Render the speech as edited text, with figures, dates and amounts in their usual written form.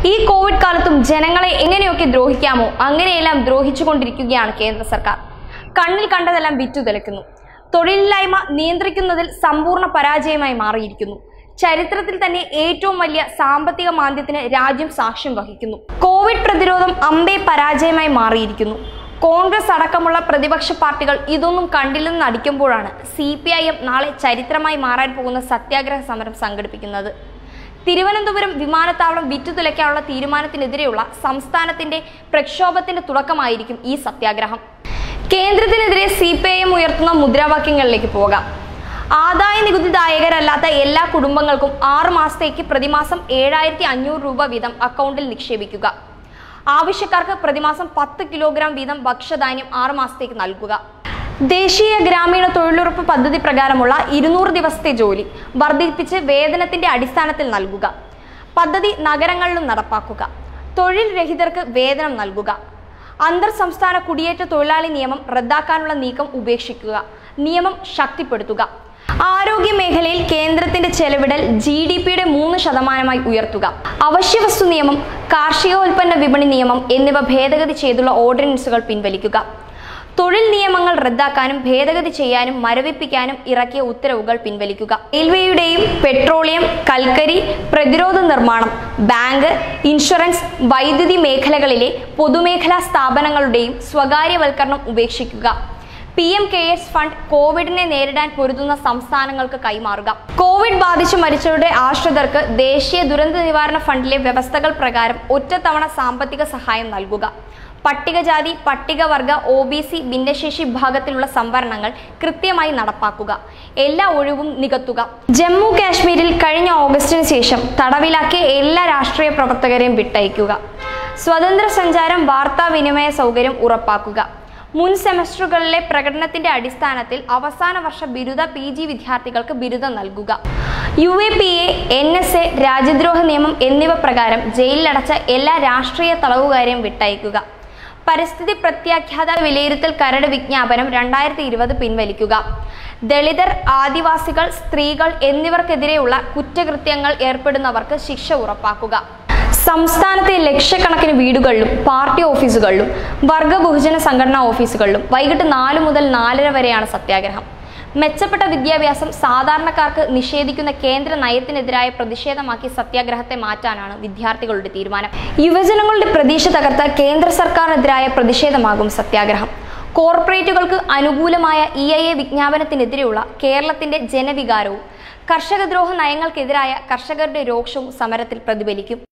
ഈ കോവിഡ് കാലത്തും ജനങ്ങളെ എങ്ങനെയൊക്കെ ദ്രോഹിക്കാമോ അങ്ങനെയെല്ലാം ദ്രോഹിച്ചുകൊണ്ടിരിക്കുകയാണ് കേന്ദ്ര സർക്കാർ. കണ്ണിൽ കണ്ടതെല്ലാം വിറ്റുതെളിക്കുന്നു. തൊഴിലില്ലായ്മ നിയന്ത്രിക്കുന്നതിൽ സമ്പൂർണ്ണ പരാജയമായി മാറിയിരിക്കുന്നു. ചരിത്രത്തിൽ തന്നെ ഏറ്റവും വലിയ സാമ്പത്തിക മാന്ദ്യത്തിന് രാജ്യം സാക്ഷ്യം വഹിക്കുന്നു. കോവിഡ് പ്രതിരോധം അമ്പേ പരാജയമായി മാറിയിരിക്കുന്നു. കോൺഗ്രസ് അടക്കമുള്ള പ്രതിപക്ഷ പാർട്ടികൾ ഇതൊന്നും കണ്ടില്ലെന്ന് നടിക്കുമ്പോഴാണ് CPIM നാളെ ചരിത്രമായി മാറാൻ പോകുന്ന സത്യാഗ്രഹ സമരം സംഘടിപ്പിക്കുന്നത്. തിരുവനന്തപുരം വിമാനത്താവളം വിറ്റുതുലയ്ക്കാനുള്ള തീരുമാനത്തിനെതിരെയുള്ള സംസ്ഥാനത്തിന്റെ പ്രക്ഷോഭത്തിന്റെ തുടക്കമായിരിക്കും ഈ സത്യാഗ്രഹം. കേന്ദ്രത്തിനെതിരെ CPIM ഉയർത്തുന്ന മുദ്രാവാക്യങ്ങളിലേക്ക് പോകാം. ആദായ നികുതിദായകരല്ലാത്ത എല്ലാ കുടുംബങ്ങൾക്കും 6 മാസത്തേക്ക് പ്രതിമാസം 7500 രൂപ വീതം അക്കൗണ്ടിൽ നിക്ഷേപിക്കുക. ആവശ്യക്കാർക്ക് പ്രതിമാസം 10 കിലോഗ്രാം വീതം ഭക്ഷ്യധാന്യം 6 മാസത്തേക്ക് നൽകുക. ദേശീയ ഗ്രാമീണ തൊഴിലുറപ്പ് പദ്ധതി പ്രകാരമുള്ള 200 ദിവസത്തെ ജോലി വർദ്ധിപ്പിച്ച് വേതനത്തിന്റെ അടിസ്ഥാനത്തിൽ നൽകുക. പദ്ധതി നഗരങ്ങളിലും നടപ്പാക്കുക. തൊഴിൽ രഹിതർക്ക് വേതനം നൽകുക. അന്തർ സംസ്ഥാന കുടിയേറ്റ തൊഴിലാളി നിയമം റദ്ദാക്കാനുള്ള നീക്കം ഉപേക്ഷിക്കുക. നിയമം ശക്തിപ്പെടുത്തുക. ആരോഗ്യ മേഖലയിൽ കേന്ദ്രത്തിന്റെ ചെലവിടൽ GDPയുടെ 3% ഉയർത്തുക. അവശ്യവസ്തു നിയമം, കാർഷികോൽപ്പന്ന വിപണി നിയമം എന്നിവ ഭേദഗതി ചെയ്തുള്ള ഓർഡിനൻസുകൾ പിൻവലിക്കുക. തൊഴിൽ നിയമങ്ങൾ റദ്ദാക്കാനും ഭേദഗതി ചെയ്യാനും മരവിപ്പിക്കാനും ഇറക്കിയ ഉത്തരവുകൾ പിൻവലിക്കുക. റെയിൽവേയുടെയും പെട്രോളിയം, കൽക്കരി, പ്രതിരോധ നിർമ്മാണം, ബാങ്ക്, ഇൻഷുറൻസ്, വൈദ്യുതി മേഖലകളിലെ പൊതുമേഖലാ സ്ഥാപനങ്ങളുടെയും സ്വകാര്യവൽക്കരണം ഉപേക്ഷിക്കുക. PM CARES ഫണ്ട് കോവിഡിനെ നേരിടാൻ പൊരുതുന്ന സംസ്ഥാനങ്ങൾക്ക് കൈമാറുക. കോവിഡ് ബാധിച്ച് മരിച്ചവരുടെ ആശ്രിതർക്ക് ദേശീയ ദുരന്ത നിവാരണ ഫണ്ടിലെ വ്യവസ്ഥകൾ പ്രകാരം ഒറ്റത്തവണ സാമ്പത്തിക സഹായം നൽകുക. പട്ടികജാതി, പട്ടികവർഗ, OBC, ഭിന്നശേഷി വിഭാഗത്തിലുള്ള സംവരണങ്ങൾ കൃത്യമായി നടപ്പാക്കുക. എല്ലാ ഒഴിവും നികത്തുക. ജമ്മു കാശ്മീരിൽ കഴിഞ്ഞ ഓഗസ്റ്റിന് ശേഷം തടവിലാക്കിയ എല്ലാ രാഷ്ട്രീയ പ്രവർത്തകരെയും വിട്ടയക്കുക. സ്വതന്ത്ര സഞ്ചാരം, വാർത്താവിനിമയ സൗകര്യം ഉറപ്പാക്കുക. മുൻ സെമസ്റ്ററുകളിലെ പ്രകടനത്തിന്റെ അടിസ്ഥാനത്തിൽ അവസാന വർഷ ബിരുദ PG വിദ്യാർത്ഥികൾക്ക് ബിരുദം നൽകുക. UAPA, NSA, രാജ്യദ്രോഹ നിയമം എന്നിവ പ്രകാരം ജയിലിലടച്ച എല്ലാ രാഷ്ട്രീയ തടവുകാരെയും വിട്ടയക്കുക. പരിസ്ഥിതി പ്രത്യാഘാത വിലയിരുത്തൽ കരട് വിജ്ഞാപനം 2020 പിൻവലിക്കുക. ദളിതർ, ആദിവാസികൾ, സ്ത്രീകൾ എന്നിവർക്കെതിരെയുള്ള കുറ്റകൃത്യങ്ങൾ ഏർപ്പെടുന്നവർക്ക് ശിക്ഷ ഉറപ്പാക്കുക. സംസ്ഥാനത്തെ ലക്ഷക്കണക്കിന് വീടുകളിലും പാർട്ടി ഓഫീസുകളിലും വർഗ ബഹുജന സംഘടനാ ഓഫീസുകളിലും വൈകിട്ട് 4 മുതൽ 4:30 വരെയാണ് സത്യാഗ്രഹം. മെച്ചപ്പെട്ട വിദ്യാഭ്യാസം സാധാരണക്കാർക്ക് നിഷേധിക്കുന്ന കേന്ദ്ര നയത്തിനെതിരായ പ്രതിഷേധമാക്കി സത്യാഗ്രഹത്തെ മാറ്റാനാണ് വിദ്യാർത്ഥികളുടെ തീരുമാനം. യുവജനങ്ങളുടെ പ്രതീക്ഷ തകർത്ത കേന്ദ്ര സർക്കാരിനെതിരായ പ്രതിഷേധമാകും സത്യാഗ്രഹം. കോർപ്പറേറ്റുകൾക്ക് അനുകൂലമായ EIA വിജ്ഞാപനത്തിനെതിരെയുള്ള കേരളത്തിന്റെ ജനവികാരവും കർഷകദ്രോഹ നയങ്ങൾക്കെതിരായ കർഷകരുടെ രോക്ഷവും സമരത്തിൽ പ്രതിഫലിക്കും.